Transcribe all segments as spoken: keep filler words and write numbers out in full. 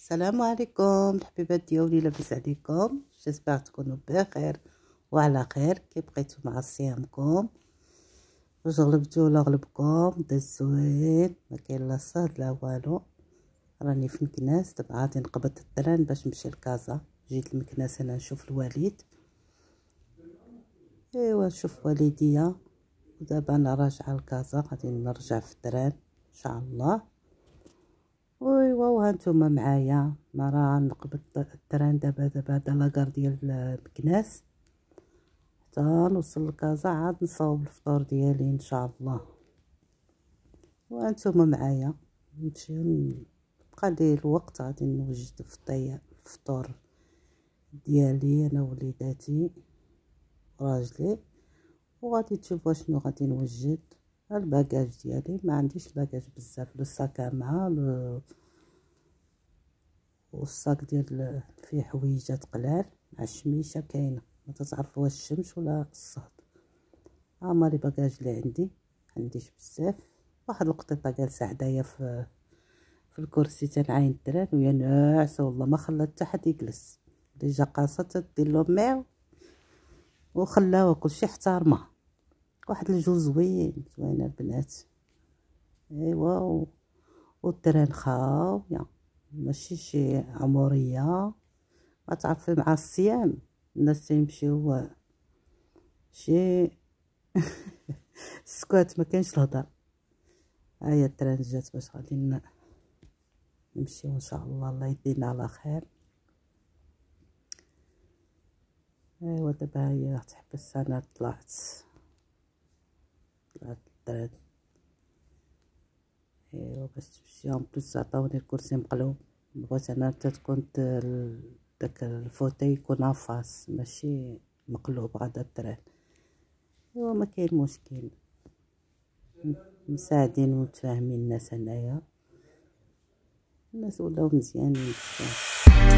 السلام عليكم الحبيبات ديالي، لاباس عليكم؟ جيسبر تكونوا بخير وعلى خير. كي بقيتوا مع صيامكم واش غلبتوا ولا غلبكم؟ داز زوين، ما كاين لا صاد لا والو. راني في مكناس دابا غادي نقبض التران باش نمشي لكازا. جيت لمكناس انا نشوف الوالد، ايوا نشوف والديا، ودابا انا راجعه لكازا غادي نرجع في التران ان شاء الله. ايوا وهانتوما معايا، ما راه نقبض التران دابا دابا هذا لاكار ديال مكناس حتى نوصل لكازا، عاد نصاوب الفطور ديالي ان شاء الله. وانتوما معايا نمشي بقى لي الوقت غادي نوجد فطير الفطور ديالي انا وليداتي راجلي، وغادي تشوفوا شنو غادي نوجد. الباكاج ديالي ما عنديش الباكاج بزاف، لو ساكا مع والصاك ديال فيه حويجات قلال مع الشميشه كاينه، ما تتعرفوا واش الشمس ولا الصهد. ها هما لي باكاج اللي عندي، عنديش بزاف. واحد القطيطه جالسه عدايا في في الكرسي تنعاين الدران وهي ناعسه والله، ما خلات حتى حد يجلس. ديجا قاصه دير له ميو وخلاوها كلشي احترمها. واحد الجو زوين زوين البنات، ايوا. والدران خاويه، ماشي شي عموريه، ما تعرفي مع الصيام الناس تيمشيو شي السكوات، ما كاينش الهضر. هيا الدران جات باش غادي نمشيو ان شاء الله. الله يدينا على خير. ايوا دابا هي تحبس، انا طلعت طلعت الدران. ايوا باش تمشيو بلوس عطاوني الكرسي مقلوب، بغيت انا حتى تكون داك الفوتاي يكون عفاس ماشي مقلوب غدا الدران. ايوا ما كاين مشكل، مساعدين ومتفاهمين الناس هنايا، الناس ولاو مزيانين بزاف.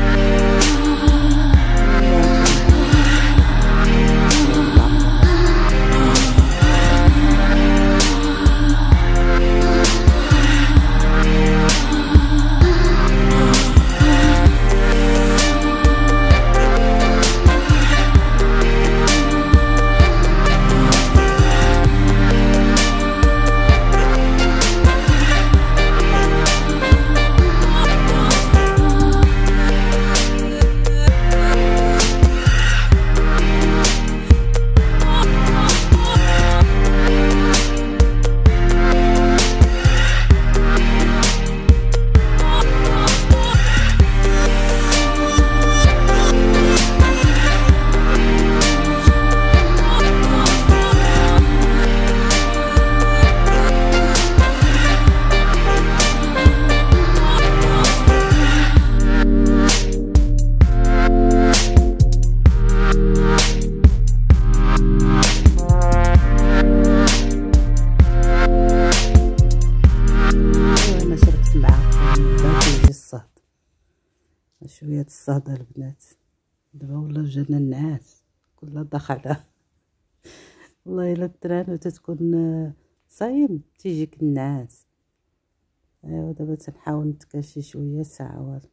شويه الصهد البنات، دابا ولا جانا النعاس كلها داخله. والله الا التران وتتكون صايم تيجيك النعاس. ايوا دابا تنحاول نتكاشي شويه ساعه والو.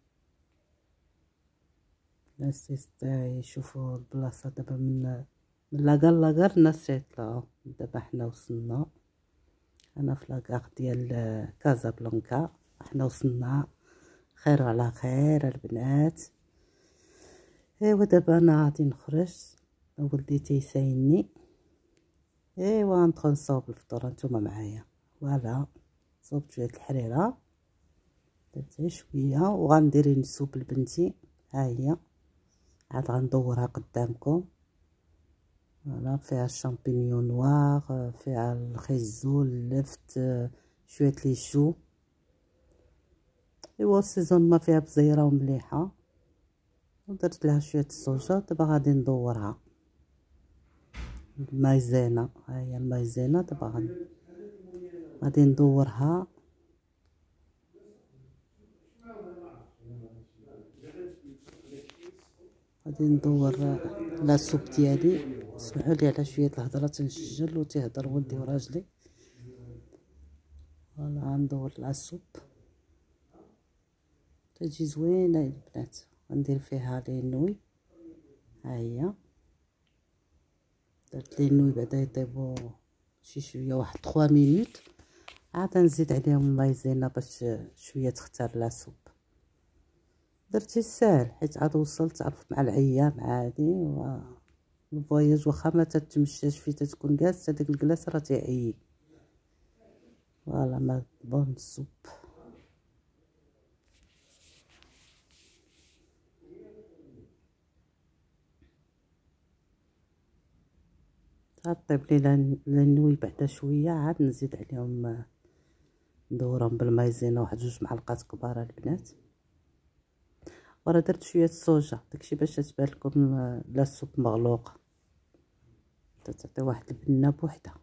الناس يشوفوا البلاصه دابا من من لاكار لاكار الناس تيطلعوا. دابا حنا وصلنا، انا في لاكار ديال كازابلانكا، حنا وصلنا خير على خير البنات. ايوا دابا انا غادي نخرج، ولدي تيسايني. ايوا ندخل نصاوب الفطور، نتوما معايا. فوالا صوبت شويه الحريره، درت شويه وغندير نسوب لبنتي. ها هي عاد غندورها قدامكم. فوالا فيها الشامبينيون نوار، فيها الخيزو، اللفت، شويه لي شو. ايوا السيزون ما فيها بزيره ومليحه، ودرت لها شويه الصوجه. دابا غادي ندورها المايزينا. ها هي المايزينا، دابا غادي ندورها. غادي ندور لاصوب ديالي. اسمحوا لي على شويه الهضره، تنسجل وتيهضر ولدي وراجلي. فوالا غندور لاصوب. تجي زوينه البنات. غندير فيها لي نوي، ها هي درت لي نوي بعدا يطيبوا شي شويه واحد ثلاثة مينوت، عاد نزيد عليهم المايزينا باش شويه تختار لاصوب. درتي الساهل حيت عاد وصلت عرفت مع الايام عادي، و الفواياج واخا ما تتمشاش فيه تتكون جالسه داك الجلاس راه تيعيي. فوالا ما بون السوب. طيب لي لنوي بعدا شويه، عاد نزيد عليهم ندورهم بالمايزينا واحد جوج معلقات كبار البنات. وراه درت شويه الصوجا داكشي باش تبان لكم لا السوب مغلوقه، تعطي واحد البنه بوحدها.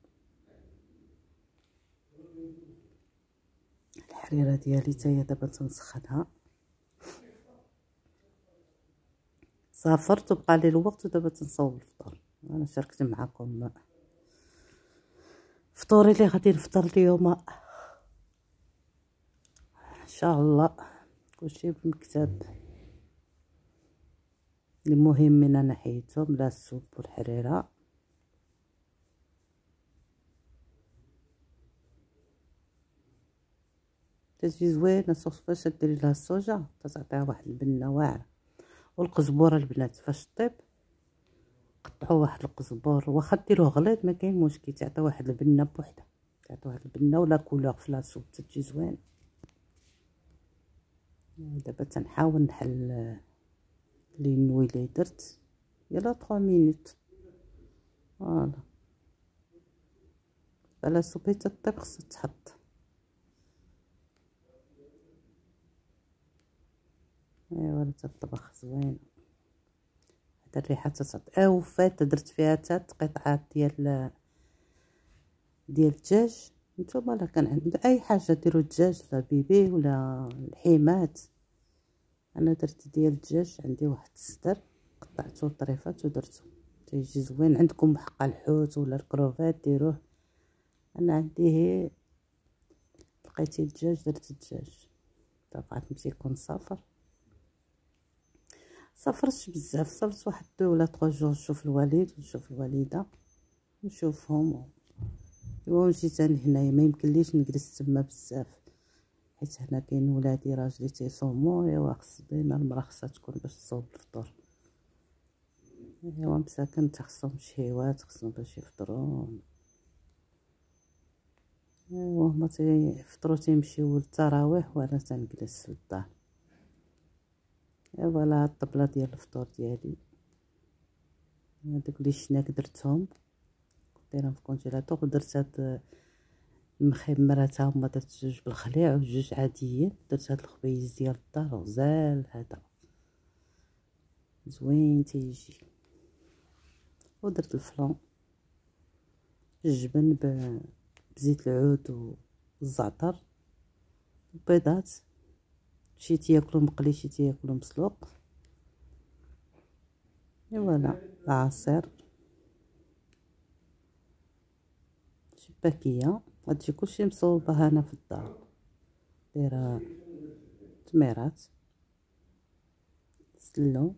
الحريره ديالي حتى هي دابا تنسخنها. سافرت وبقى لي الوقت ودابا تنصاوب الفطور. انا شاركت معكم فطوري اللي غادي نفطر اليوم ان شاء الله، كلشي بمكتب. المهم من انا حيتهم لا السوب والحريره. تجي زوينه صوص فاش ديري لها الصوجا تعطيها واحد البنه واعره. والقزبور البنات فاش طيب قطعوا واحد القزبور، واخا ديروه غليظ ما كاين مشكل، تعطي واحد البنه بوحدها، تعطي واحد البنه ولا كولور في لاصوب تجي زوين. دابا تنحاول نحل لي نوي لي درت، يلا ثلاثة مينوت. فوالا بلا صوبي تطيب خصها تحط. ايوا تطبخ زوين. هاد الريحه تتعطي. اه وفات درت فيها حتى قطعات ديال ديال الدجاج. نتوما لا كان عند اي حاجه ديروا الدجاج ولا بيبي ولا الحيمات. انا درت ديال الدجاج، عندي واحد الصدر قطعته طريفات ودرته تيجي زوين. عندكم حق الحوت ولا الكروفات ديروه، انا عندي هي لقيتي الدجاج درت الدجاج. طبعا نمشي كون صافر سافرتش بزاف، صرت واحد دو ولا ثلاثة جوج نشوف الوالد ونشوف الوالده نشوفهم. و جيت انا هنايا ما يمكنليش نجلس تما بزاف حيت هنا كاين ولادي راجلي تيصوموا. ايوا خص ديما المرا خصها تكون باش تصوب الفطور. ايوا مساكن خصهم شهيوات خصهم باش يفطروا. ايوا هما تيفطروا تيمشيو للتراويح وانا تنجلس في الدار. ايوا لا الطبله ديال الفطور ديالي هادوك لي شناك درتهم دايرهم في الكونجيلاتور. ودرت هاد المخمره تا هما درت جوج بالخليع وجوج عاديين. درت هاد الخبيز ديال الدار غزال هذا زوين تيجي. ودرت الفلان الجبن بزيت العود والزعتر والبيضات. شي تياكلو مقلي شي تياكلو مسلوق. ايوا العصير شباكيه. هادشي كلشي مصوبه هنا في الدار، دايره تميرات سلو.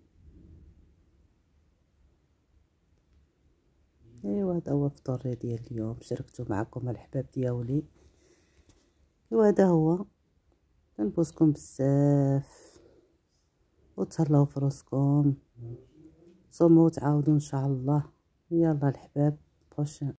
ايوا هذا هو فطوري ديال اليوم، شاركته معكم الحباب دياولي. ايوا هذا هو. كنبوسكم بزاف وتهلاو في راسكم، صوموا وتعاودوا ان شاء الله. يلا الحباب بروشين.